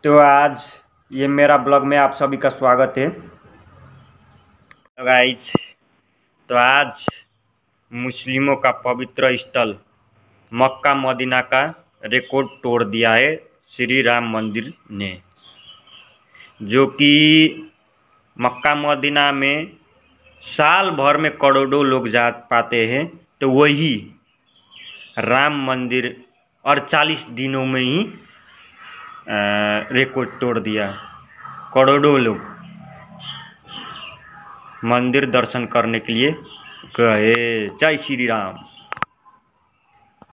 तो आज ये मेरा ब्लॉग में आप सभी का स्वागत है। गाइस, तो आज मुस्लिमों का पवित्र स्थल मक्का मदीना का रिकॉर्ड तोड़ दिया है श्री राम मंदिर ने, जो कि मक्का मदीना में साल भर में करोड़ों लोग जा पाते हैं। तो वही राम मंदिर 48 दिनों में ही रिकॉर्ड तोड़ दिया। करोड़ों लोग मंदिर दर्शन करने के लिए गए। जय श्री राम।